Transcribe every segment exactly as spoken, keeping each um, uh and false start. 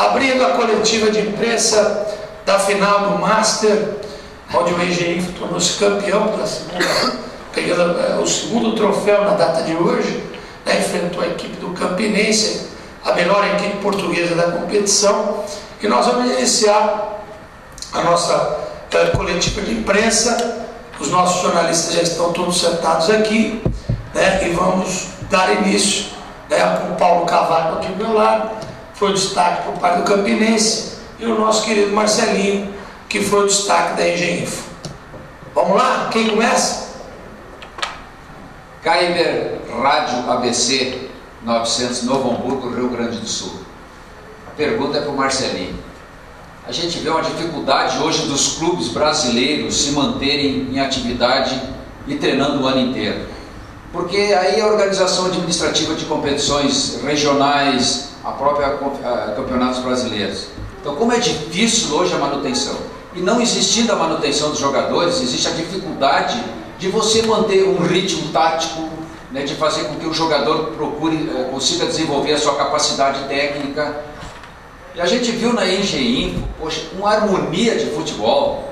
abrindo a coletiva de imprensa da final do Master, onde o Engenhifo tornou-se campeão pela segunda, pegando é, o segundo troféu na data de hoje, né, enfrentou a equipe do Campinense, a melhor equipe portuguesa da competição, e nós vamos iniciar a nossa é, coletiva de imprensa. Os nossos jornalistas já estão todos sentados aqui, né, e vamos dar início, né, com o Paulo Cavaco aqui do meu lado, foi o destaque por parte do Campinense, e o nosso querido Marcelinho, que foi o destaque da Engenhifo. Vamos lá? Quem começa? Kyber Rádio A B C novecentos, Novo Hamburgo, Rio Grande do Sul. A pergunta é para o Marcelinho. A gente vê uma dificuldade hoje dos clubes brasileiros se manterem em atividade e treinando o ano inteiro. Porque aí a organização administrativa de competições regionais, a própria a, campeonatos brasileiros. Então, como é difícil hoje a manutenção, e não existindo a manutenção dos jogadores, existe a dificuldade de você manter um ritmo tático, né, de fazer com que o jogador procure, eh, consiga desenvolver a sua capacidade técnica. E a gente viu na Engenhifo, poxa, uma harmonia de futebol.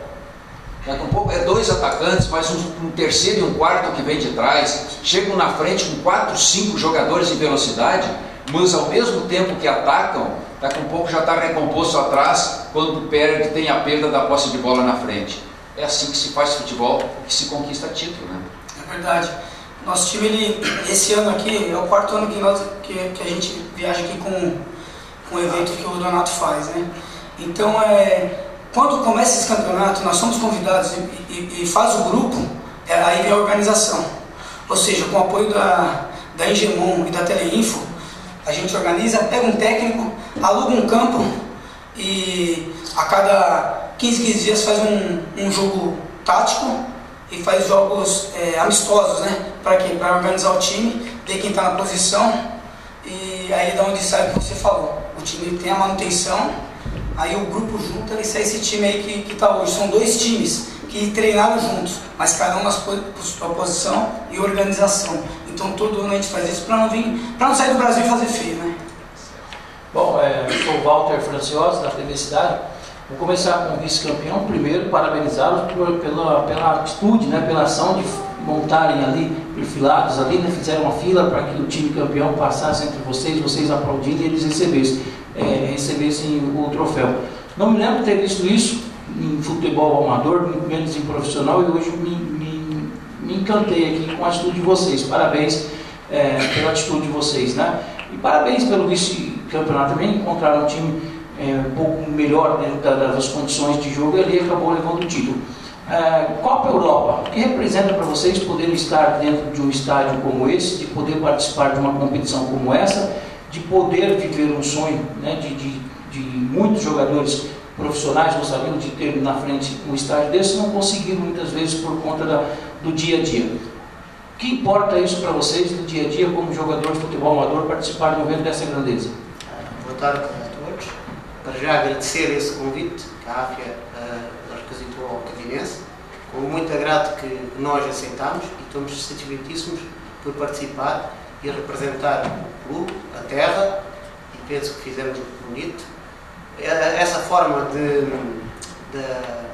É dois atacantes, mais um, um terceiro e um quarto que vem de trás, chegam na frente com quatro, cinco jogadores em velocidade, mas ao mesmo tempo que atacam, daqui a um pouco já está recomposto atrás, quando perde, tem a perda da posse de bola na frente. É assim que se faz futebol, que se conquista título, né? É verdade. Nosso time, ele, esse ano aqui, é o quarto ano que, nós, que, que a gente viaja aqui com, com o evento que o Donato faz, né? Então, é, quando começa esse campeonato, nós somos convidados e, e, e faz o grupo, é, aí vem a organização. Ou seja, com o apoio da, da Engemon e da Teleinfo, a gente organiza, pega um técnico, aluga um campo e a cada quinze, quinze dias faz um, um jogo tático e faz jogos é, amistosos, né? Para quê? Para organizar o time, ver quem está na posição, e aí da onde sai o que você falou. O time tem a manutenção, aí o grupo junta e sai esse time aí que está hoje. São dois times que treinaram juntos, mas cada um na sua posição e organização. Então todo ano a gente faz isso para não vir, para não sair do Brasil e fazer feio, né? Bom, é, eu sou o Walter Franciosa, da T V Cidade. Vou começar com o vice-campeão. Primeiro, parabenizá-los pela, pela atitude, né, pela ação de montarem ali, perfilados ali, né, fizeram uma fila para que o time campeão passasse entre vocês, vocês aplaudirem e eles recebessem, é, recebessem o troféu. Não me lembro de ter visto isso em futebol amador, muito menos em profissional, e hoje me, me, me encantei aqui com a atitude de vocês. Parabéns é, pela atitude de vocês, né? E parabéns pelo vice-campeonato também. Encontraram um time É, um pouco melhor dentro das condições de jogo, e ali acabou levando o título. É, Copa Europa, o que representa para vocês poderem estar dentro de um estádio como esse, de poder participar de uma competição como essa, de poder viver um sonho, né, de, de, de muitos jogadores profissionais gostariam de ter na frente um estádio desse, não conseguiram muitas vezes por conta da, do dia a dia. O que importa isso para vocês no dia a dia como jogador de futebol amador participar de um evento dessa grandeza? Boa tarde a todos. Para já agradecer esse convite que a AFIA uh, requisitou ao Campinense, com muito agrado que nós aceitamos, e estamos satisfeitíssimos por participar e representar o clube, a terra, e penso que fizemos muito bonito. Essa forma de, de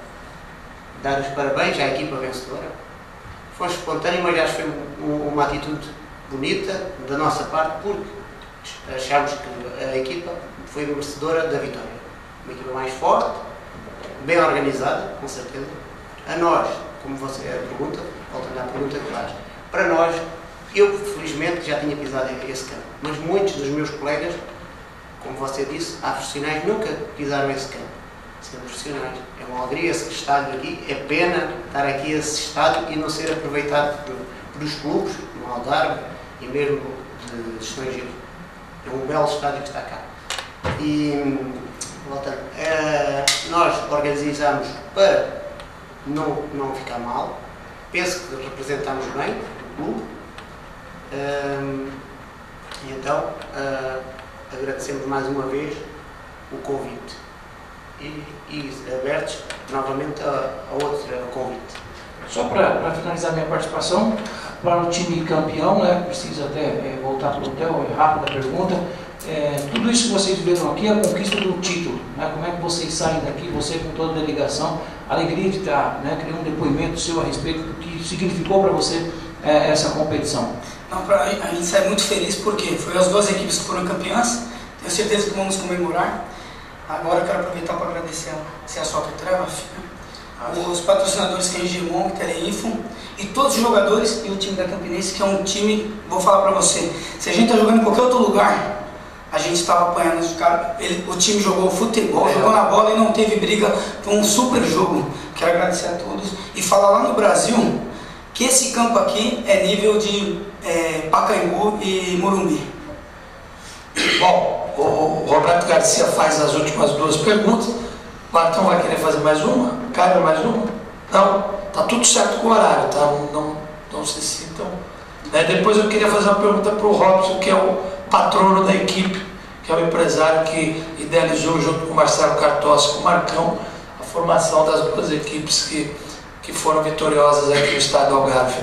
dar os parabéns à equipa vencedora foi espontânea, mas acho que foi uma atitude bonita da nossa parte, porque achamos que a equipa foi merecedora da vitória. Uma equipa mais forte, bem organizada, com certeza. A nós, como você pergunta, voltando à pergunta que faz, para nós, eu felizmente já tinha pisado esse campo, mas muitos dos meus colegas, como você disse, há profissionais nunca pisaram esse campo. São profissionais. É uma alegria esse estádio aqui, é pena estar aqui esse estádio e não ser aproveitado por, pelos clubes, no Algarve e mesmo de, de estrangeiros. É um belo estádio que está cá. E, voltando, é, nós organizamos para não, não ficar mal. Penso que representamos bem o clube. É, e então, é, agradecemos mais uma vez o convite. E, e abertos novamente a, a outro convite. Só para finalizar minha participação, para o time campeão, né, precisa até é, voltar para o hotel, é rápida a pergunta, é, tudo isso que vocês viram aqui é a conquista do título, né? Como é que vocês saem daqui, você com toda a delegação, a alegria de estar, né, criando um depoimento seu a respeito do que significou para você é, essa competição. Não, pra, a gente sai muito feliz porque foi as duas equipes que foram campeãs, tenho certeza que vamos comemorar. Agora eu quero aproveitar para agradecer a, se a sua Treva, os patrocinadores que é Hegemon, Teleinfo, e todos os jogadores e o time da Campinense, que é um time, vou falar para você, se a gente está jogando em qualquer outro lugar, a gente estava apanhando os caras, o time jogou futebol, é. jogou na bola e não teve briga, foi um super jogo. Quero agradecer a todos e falar lá no Brasil que esse campo aqui é nível de é, Pacaembu e Morumbi. Bom, o Roberto Garcia faz as últimas duas perguntas. O Martão vai querer fazer mais uma? Cabe mais uma? Não? Tá tudo certo com o horário, tá? Não, não, não se sintam. É, depois eu queria fazer uma pergunta para o Robson, que é o patrono da equipe, que é o empresário que idealizou, junto com o Marcelo Cartossi, com o Marcão, a formação das duas equipes que, que foram vitoriosas aqui no estado do Algarve.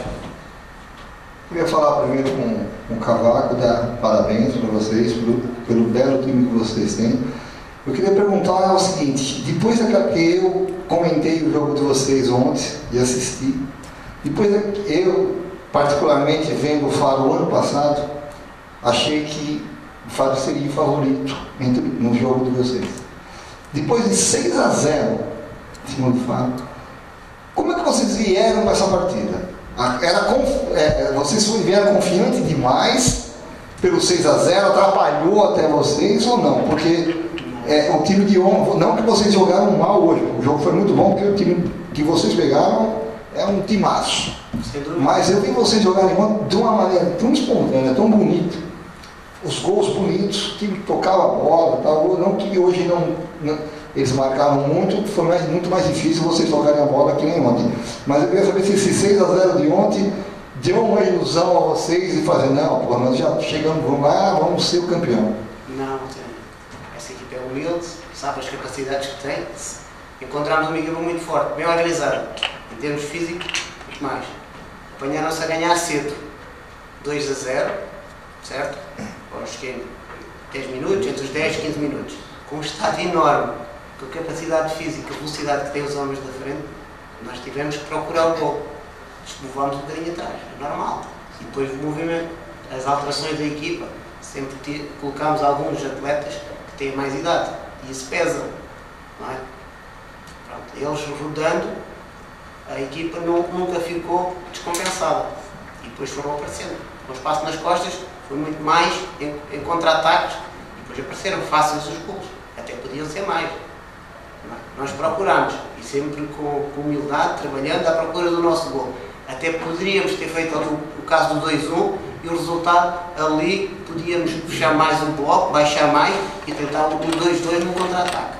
Eu ia falar primeiro com, com o Cavaco, dar parabéns para vocês pelo, pelo belo time que vocês têm. Eu queria perguntar o seguinte: depois daquela que eu comentei o jogo de vocês ontem e assisti, depois eu, particularmente vendo o Faro ano passado, achei que o Faro seria o favorito entre, no jogo de vocês. Depois de seis a zero em cima do Faro, como é que vocês vieram para essa partida? Era conf... é, vocês vieram confiante demais pelo seis a zero, atrapalhou até vocês ou não? Porque é, o time de ontem, não que vocês jogaram mal hoje, o jogo foi muito bom, porque o time que vocês pegaram é um timaço. Mas eu vi vocês jogarem de uma maneira tão espontânea, tão bonita, os gols bonitos, o time tocava a bola, tal, não que hoje não, não eles marcaram muito, foi mais, muito mais difícil vocês tocarem a bola que nem ontem. Mas eu queria saber se esse seis a zero de ontem deu uma ilusão a vocês e fazer, não, pô, nós já chegamos, vamos lá, vamos ser o campeão. Não, essa equipe é humilde, sabe as capacidades que tem. Encontramos uma equipe muito forte, bem organizada, em termos físicos, muito mais. Apanharam-se a ganhar cedo, dois a zero, certo? Aos dez minutos, entre os dez e quinze minutos, com um estádio enorme, com a capacidade física, a velocidade que têm os homens da frente, nós tivemos que procurar o gol. Movámos um bocadinho atrás, é normal. E depois do movimento, as alterações da equipa, sempre colocámos alguns atletas que têm mais idade, e isso pesa, não é? Pronto, eles rodando, a equipa não, nunca ficou descompensada, e depois foram aparecendo. O espaço nas costas foi muito mais em, em contra-ataques, e depois apareceram fáceis os gols, até podiam ser mais. Nós procuramos, e sempre com, com humildade, trabalhando à procura do nosso gol. Até poderíamos ter feito o, o caso do dois a um e o resultado ali, podíamos puxar mais um bloco, baixar mais e tentar o dois a dois no contra-ataque.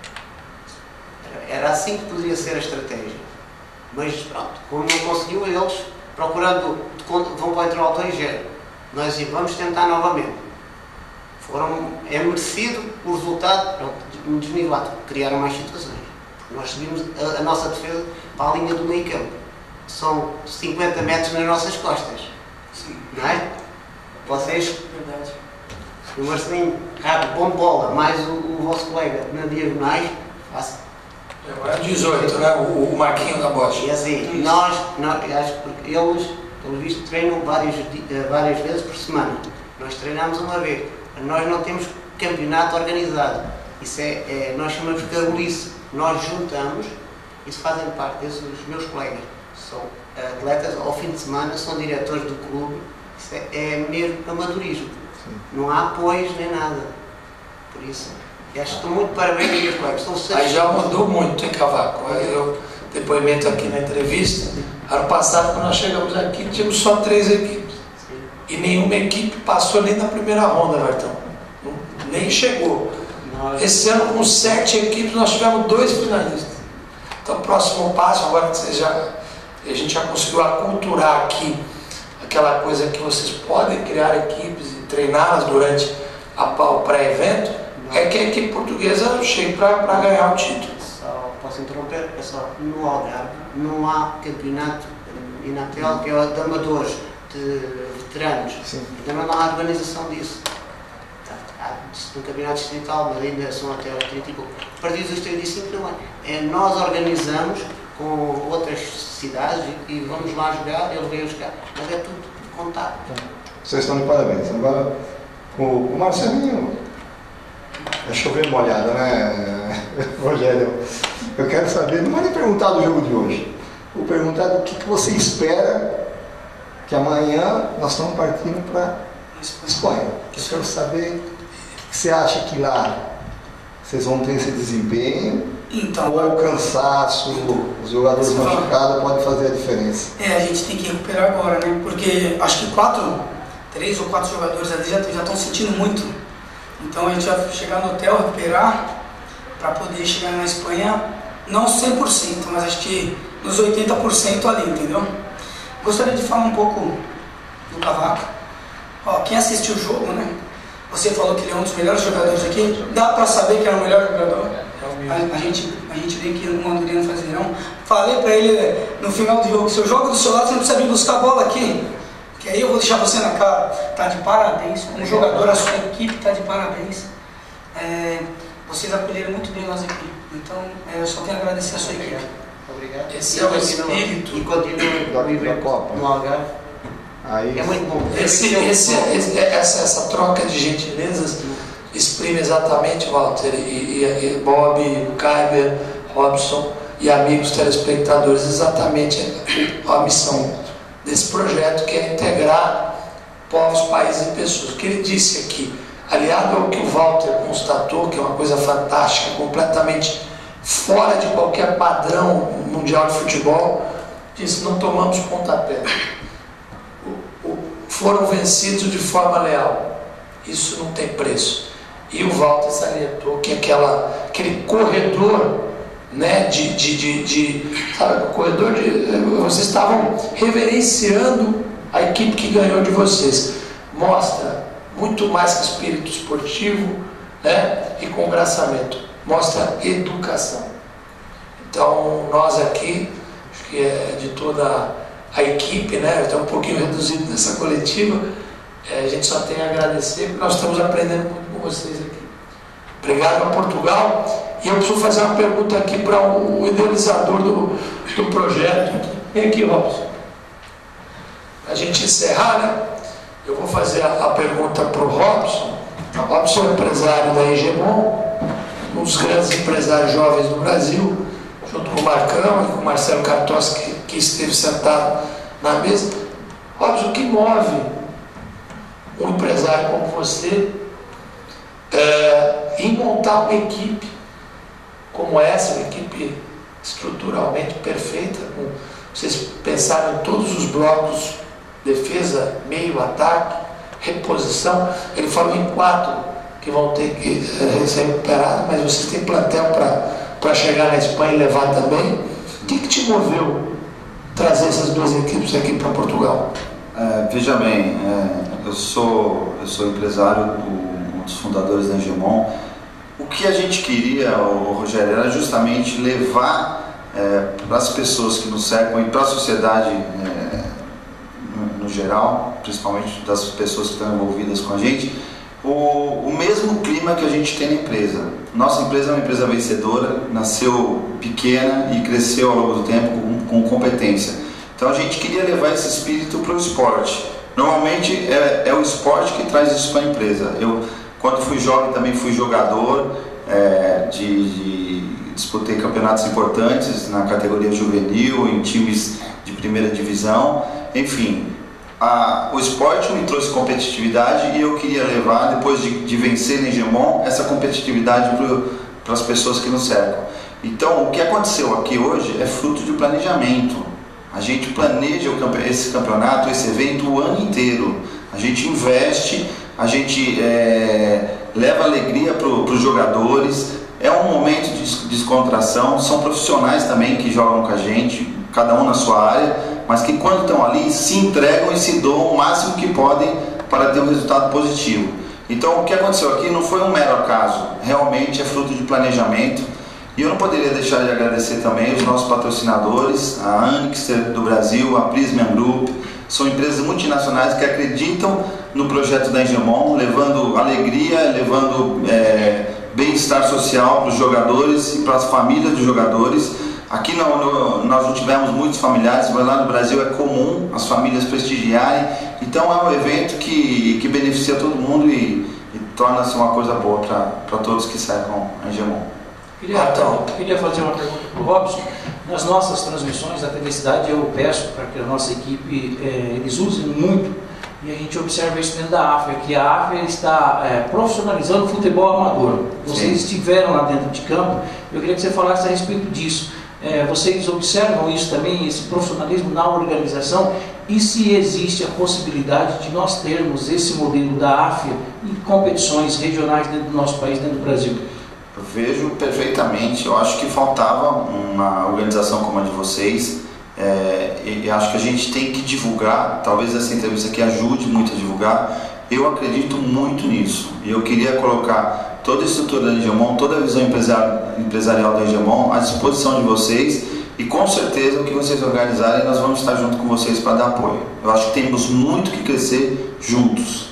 Era, era assim que poderia ser a estratégia. Mas pronto, como não conseguiu, eles procurando, vão para o intervalo dois a zero. Nós vamos tentar novamente. Foram, é merecido o resultado, pronto, desnivelado, criaram mais situações. Nós subimos a, a nossa defesa para a linha do meio campo. São cinquenta metros nas nossas costas. Sim. Não é? Vocês, verdade. O Marcelinho, rápido, bom bola, mais o, o vosso colega na diagonais, fácil. Agora é dezoito, né? O, o Marquinho da Bocha. E assim, nós, nós, acho que eles, pelo visto, treinam várias, várias vezes por semana. Nós treinamos uma vez. Nós não temos campeonato organizado. Isso é, é nós chamamos de carolice. Nós juntamos, isso fazem parte desses meus colegas. São atletas, ao fim de semana, são diretores do clube. Isso é, é mesmo amadorismo. Sim. Não há apoios nem nada. Por isso, eu acho que estou muito parabéns aos meus colegas. Estão Aí já mudou muito, hein, Cavaco? Eu, depoimento aqui na entrevista, ano passado, quando nós chegamos aqui, tínhamos só três equipes. Sim. E nenhuma equipe passou nem na primeira ronda, Bertão. Nem chegou. Nossa. Esse ano, com sete equipes, nós tivemos dois finalistas. Então, o próximo passo, agora que vocês já, a gente já conseguiu aculturar aqui aquela coisa que vocês podem criar equipes e treiná-las durante a, o pré-evento, é que a equipe portuguesa chegue para ganhar o título. Só posso interromper? É só, no Algarve não há campeonato Inatel, que é de amadores, de veteranos. Sim. Então não há organização disso. há no campeonato distrital, mas ainda são até aos trinta e pouco. A partir dos trinta e cinco não é. É nós organizamos com outras cidades e vamos lá jogar, eles vêm jogar, mas é tudo contado. Vocês estão de parabéns. Agora, o, o Marcelinho, é chover molhado, né, Rogério? Eu quero saber, não vou nem perguntar do jogo de hoje, vou perguntar do que, que você espera, que amanhã nós estamos partindo para Espanha. Eu quero saber o que você acha que lá vocês vão ter esse desempenho, Então, ou o cansaço, os jogadores Sim. machucados podem fazer a diferença. É, a gente tem que recuperar agora, né? Porque acho que quatro, três ou quatro jogadores ali já já estão sentindo muito. Então a gente vai chegar no hotel, recuperar, para poder chegar na Espanha, não cem por cento, mas acho que nos oitenta por cento ali, entendeu? Gostaria de falar um pouco do Cavaco. Ó, quem assistiu o jogo, né? Você falou que ele é um dos melhores jogadores aqui. Dá para saber que é o melhor jogador? A, a gente, a gente vê que no Andriano Fazerão. Falei para ele no final do jogo: se eu jogo do seu lado, você não precisa vir buscar a bola aqui, que aí eu vou deixar você na cara. Tá de parabéns, como jogador, a sua equipe tá de parabéns. É, vocês acolheram muito bem nós aqui. Então, é, eu só tenho a agradecer a sua equipe. Obrigado. Esse E é o continua- espírito. E continua Da- o evento da Copa. no Algarve. Aí, É muito bom. Esse, esse, esse- essa, essa troca de gentilezas exprime exatamente, Walter, e, e, e Bob, Kyber, Robson e amigos telespectadores, exatamente a missão desse projeto, que é integrar povos, países e pessoas. O que ele disse aqui, aliado ao que o Walter constatou, que é uma coisa fantástica, completamente fora de qualquer padrão mundial de futebol, disse: não tomamos pontapé. Foram vencidos de forma leal. Isso não tem preço. E o Walter salientou que aquela, aquele corredor, né, de, de, de, de sabe, o corredor de, vocês estavam reverenciando a equipe que ganhou de vocês. Mostra muito mais que espírito esportivo, né, e congraçamento. Mostra educação. Então, nós aqui, acho que é de toda a equipe, né, está um pouquinho reduzido nessa coletiva, é, a gente só tem a agradecer, porque nós estamos aprendendo muito com vocês aqui. Obrigado a Portugal. E eu preciso fazer uma pergunta aqui para o idealizador do, do projeto. Vem aqui, Robson. A gente encerrar, né? Eu vou fazer a, a pergunta para o Robson. O Robson é empresário da Hegemon, um dos grandes empresários jovens do Brasil, junto com o Marcão e com o Marcelo Cartos, que, que esteve sentado na mesa. Robson, o que move um empresário como você é, em montar uma equipe como essa, uma equipe estruturalmente perfeita, com, vocês pensaram em todos os blocos: defesa, meio, ataque, reposição. Ele falou em quatro que vão ter que é, ser recuperados, mas vocês têm plantel para chegar na Espanha e levar também. O que, que te moveu trazer essas duas equipes aqui para Portugal? É, veja bem, é, eu, sou, eu sou empresário, do, um dos fundadores da Hegemon. O que a gente queria, o Rogério, era justamente levar é, para as pessoas que nos cercam e para a sociedade é, no, no geral, principalmente das pessoas que estão envolvidas com a gente, o, o mesmo clima que a gente tem na empresa. Nossa empresa é uma empresa vencedora, nasceu pequena e cresceu ao longo do tempo com, com competência. Então a gente queria levar esse espírito para o esporte. Normalmente é, é o esporte que traz isso para a empresa. Eu, quando fui jovem, também fui jogador, é, de, de, disputei campeonatos importantes na categoria juvenil, em times de primeira divisão, enfim. A, o esporte me trouxe competitividade e eu queria levar, depois de, de vencer na Hegemon, essa competitividade para as pessoas que nos cercam. Então, o que aconteceu aqui hoje é fruto de planejamento. A gente planeja o, esse campeonato, esse evento o ano inteiro. A gente investe, a gente é, leva alegria para os jogadores. É um momento de descontração. São profissionais também que jogam com a gente, cada um na sua área, mas que quando estão ali se entregam e se doam o máximo que podem para ter um resultado positivo. Então o que aconteceu aqui não foi um mero acaso, realmente é fruto de planejamento. E eu não poderia deixar de agradecer também os nossos patrocinadores, a Anixter do Brasil, a Prismian Group. São empresas multinacionais que acreditam no projeto da Engemon, levando alegria, levando é, bem-estar social para os jogadores e para as famílias dos jogadores. Aqui no, no, nós não tivemos muitos familiares, mas lá no Brasil é comum as famílias prestigiarem. Então é um evento que, que beneficia todo mundo e, e torna-se uma coisa boa para todos que cercam a Engemon. Queria, então, queria fazer uma pergunta para o Robson. Nas nossas transmissões da T V Cidade, eu peço para que a nossa equipe, é, eles usem muito, e a gente observa isso dentro da A F A, que a A F A está é, profissionalizando o futebol amador. Vocês Sim. estiveram lá dentro de campo, eu queria que você falasse a respeito disso. É, vocês observam isso também, esse profissionalismo na organização, e se existe a possibilidade de nós termos esse modelo da A F A em competições regionais dentro do nosso país, dentro do Brasil? Eu vejo perfeitamente. Eu acho que faltava uma organização como a de vocês, é, e acho que a gente tem que divulgar. Talvez essa entrevista aqui ajude muito a divulgar. Eu acredito muito nisso e eu queria colocar toda a estrutura da Engemon, toda a visão empresarial da Engemon à disposição de vocês, e com certeza o que vocês organizarem nós vamos estar junto com vocês para dar apoio. Eu acho que temos muito que crescer juntos.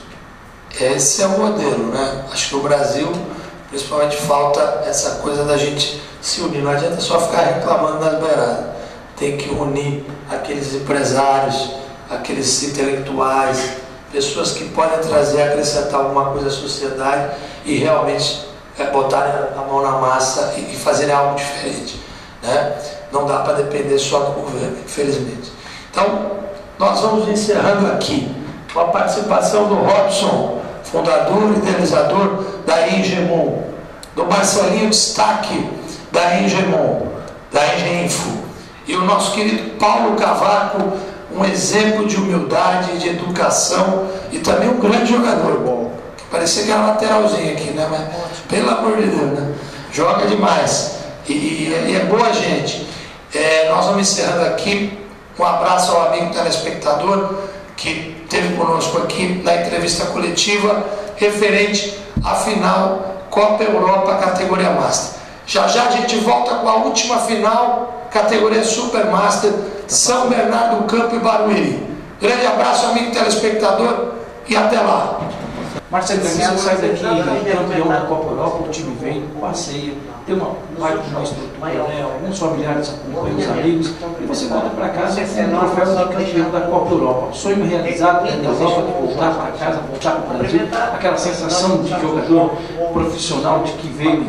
Esse é o modelo, né? Acho que no Brasil principalmente falta essa coisa da gente se unir. Não adianta só ficar reclamando nas beiradas. Tem que unir aqueles empresários, aqueles intelectuais, pessoas que podem trazer, acrescentar alguma coisa à sociedade e realmente é, botarem a mão na massa e, e fazerem algo diferente, né? Não dá para depender só do governo, infelizmente. Então, nós vamos encerrando aqui com a participação do Robson, fundador e idealizador da Engemon, do Marcelinho Destaque da Engemon, da Engenfo, e o nosso querido Paulo Cavaco, um exemplo de humildade, de educação e também um grande jogador. Bom, que parecia que era lateralzinho aqui, né? Mas pelo amor de Deus, né? Joga demais e, e, e é boa gente. É, nós vamos encerrando aqui. Um abraço ao amigo telespectador que esteve conosco aqui na entrevista coletiva referente à final Copa Europa categoria Master. Já já a gente volta com a última final categoria Super Master, São Bernardo do Campo e Barueri. Grande abraço, amigo telespectador, e até lá. Marcelo, você sai daqui campeão da Copa Europa, o time vem, passeia, tem uma parte de uma estrutura, né? Alguns familiares acompanham, os amigos, e você volta para casa com um troféu de campeão da Copa Europa. Sonho realizado na Europa de voltar para casa, voltar para o Brasil, aquela sensação de jogador profissional de que veio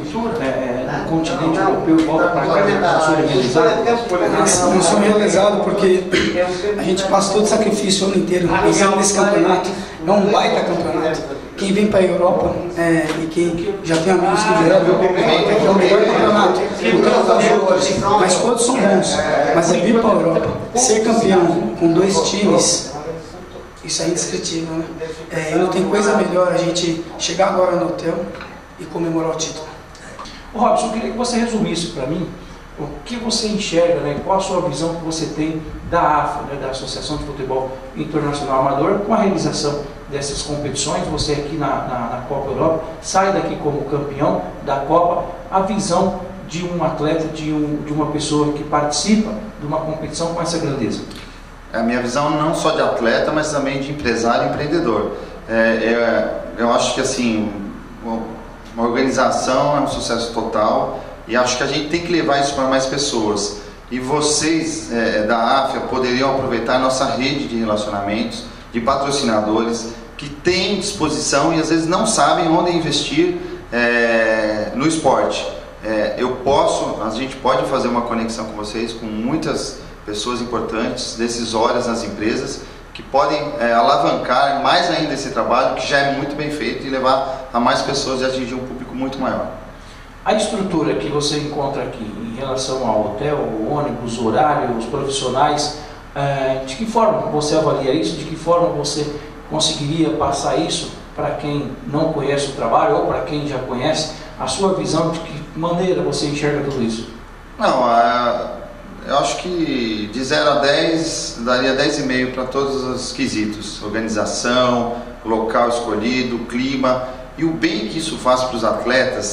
é, do continente europeu e volta para casa com um sonho realizado. Um sonho realizado porque a gente passa todo o sacrifício o ano inteiro pensando nesse campeonato. É um baita campeonato. Quem vem para a Europa é, e quem já tem amigos que vieram, é o melhor campeonato. Mas todos são bons. Mas é vir para a Europa, ser campeão com dois times, isso é indescritível, né? É, não tem coisa melhor a gente chegar agora no hotel e comemorar o título. Ô Robson, eu queria que você resumisse para mim o que você enxerga, né? Qual a sua visão que você tem da A F A, né? Da Associação de Futebol Internacional Amador, com a realização dessas competições. Você aqui na, na, na Copa Europa sai daqui como campeão da Copa, a visão de um atleta, de, um, de uma pessoa que participa de uma competição com essa grandeza. A minha visão não só de atleta, mas também de empresário e empreendedor. É, é, eu acho que assim, uma organização é um sucesso total e acho que a gente tem que levar isso para mais pessoas. E vocês é, da A F A poderiam aproveitar a nossa rede de relacionamentos, de patrocinadores que têm disposição e às vezes não sabem onde investir é, no esporte. É, eu posso, a gente pode fazer uma conexão com vocês, com muitas pessoas importantes, decisórias nas empresas, que podem é, alavancar mais ainda esse trabalho, que já é muito bem feito, e levar a mais pessoas e atingir um público muito maior. A estrutura que você encontra aqui em relação ao hotel, o ônibus, o horário, os profissionais, é, de que forma você avalia isso? De que forma você conseguiria passar isso para quem não conhece o trabalho ou para quem já conhece? A sua visão, de que maneira você enxerga tudo isso? Não, a, eu acho que de zero a dez, daria dez vírgula cinco para todos os quesitos. Organização, local escolhido, clima e o bem que isso faz para os atletas.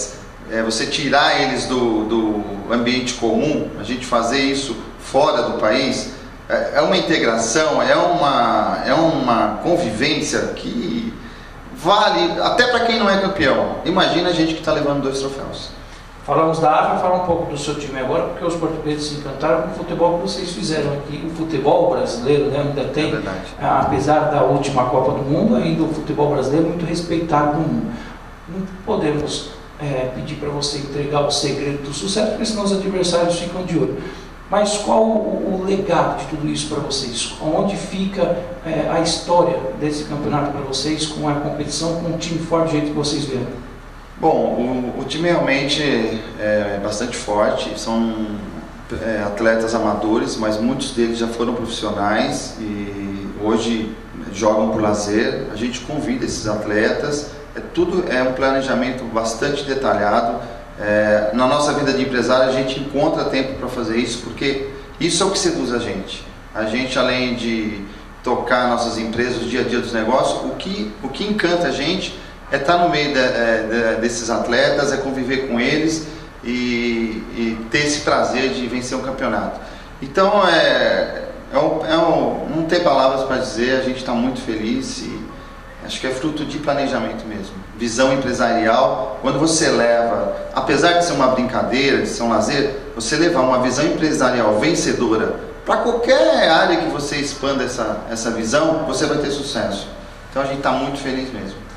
é, você tirar eles do, do ambiente comum, a gente fazer isso fora do país, é, é uma integração, é uma, é uma convivência que vale até para quem não é campeão. Imagina a gente que está levando dois troféus. Falamos da África, falar um pouco do seu time agora, porque os portugueses se encantaram com o futebol que vocês fizeram aqui. O futebol brasileiro, né, ainda tem, é verdade, apesar da última Copa do Mundo, ainda o futebol brasileiro é muito respeitado no mundo. Não podemos é, pedir para você entregar o segredo do sucesso, porque senão os adversários ficam de olho. Mas qual o, o legado de tudo isso para vocês? Onde fica é, a história desse campeonato para vocês, com a competição, com um time forte do jeito que vocês vieram? Bom, o, o time realmente é bastante forte, são é, atletas amadores, mas muitos deles já foram profissionais e hoje jogam por lazer. A gente convida esses atletas, é, tudo é um planejamento bastante detalhado. É, na nossa vida de empresário a gente encontra tempo para fazer isso, porque isso é o que seduz a gente. A gente, além de tocar nossas empresas, o dia a dia dos negócios, o que, o que encanta a gente é estar no meio de, de, desses atletas, é conviver com eles e, e ter esse prazer de vencer um campeonato. Então, é, é, um, é um, não tem palavras para dizer, a gente está muito feliz e acho que é fruto de planejamento mesmo. Visão empresarial, quando você leva, apesar de ser uma brincadeira, de ser um lazer, você levar uma visão empresarial vencedora para qualquer área que você expanda essa, essa visão, você vai ter sucesso. Então a gente está muito feliz mesmo.